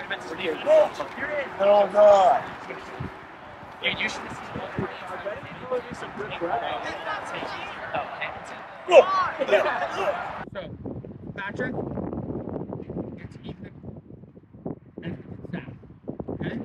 Oh, God. You should So, Patrick, it's Ethan, and it's Sam. Okay?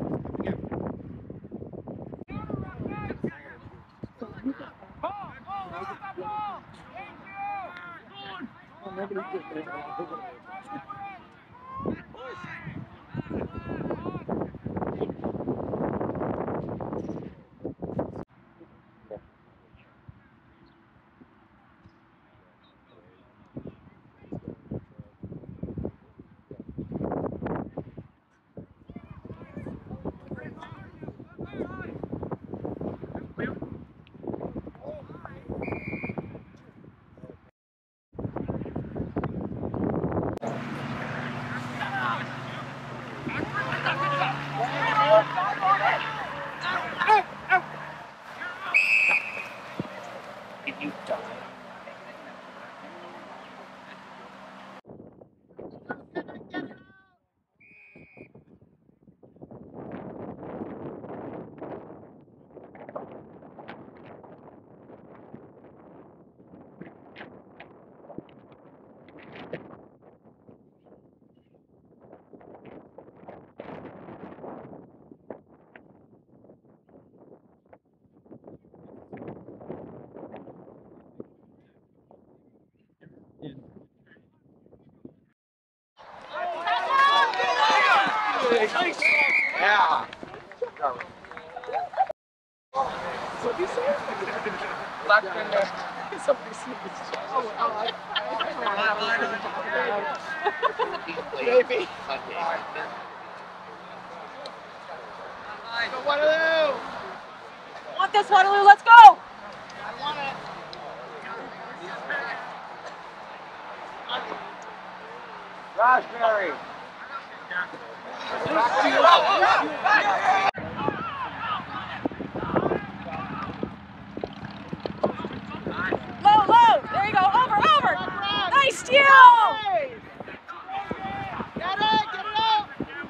Yeah. What do you say? Black friend, somebody sees Maybe. Waterloo! Want this, Waterloo? Let's go! I want it. Raspberry. Low, low! There you go! Over, over! Nice steal! Get it out!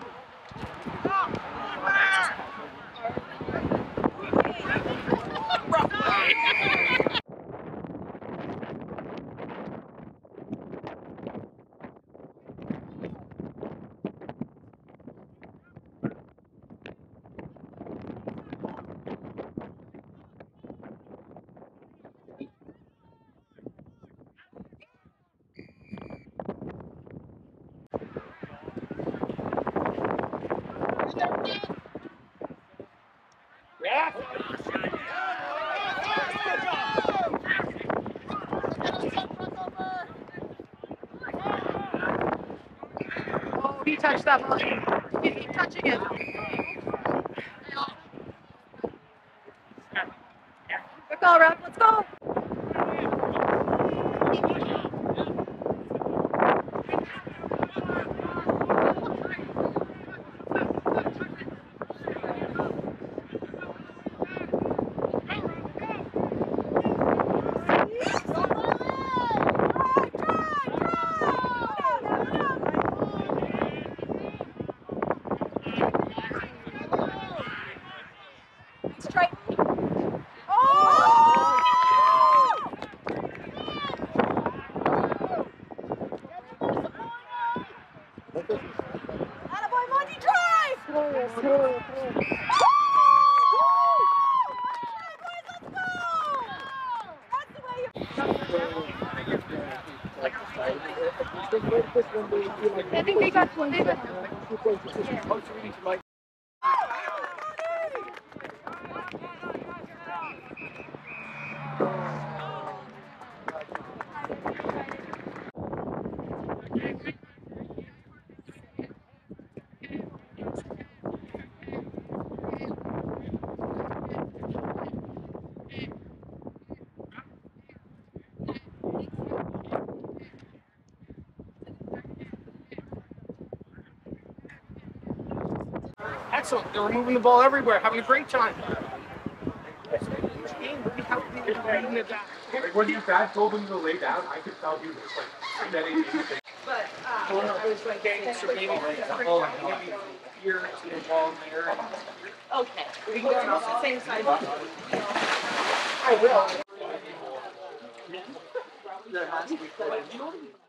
Oh, he touched that line. Keep touching it. Good call, ref. Let's go. Straight. Oh! Attaboy, Monty, drive! Let's go! That's the way you... I think they got one. Excellent. They're moving the ball everywhere, having a great time. When your dad told him to lay down, I could tell he was like, that ain't anything. But, I was like, so maybe like a couple, maybe here to the wall there. Okay. We can go on the same side. I will. There has to be.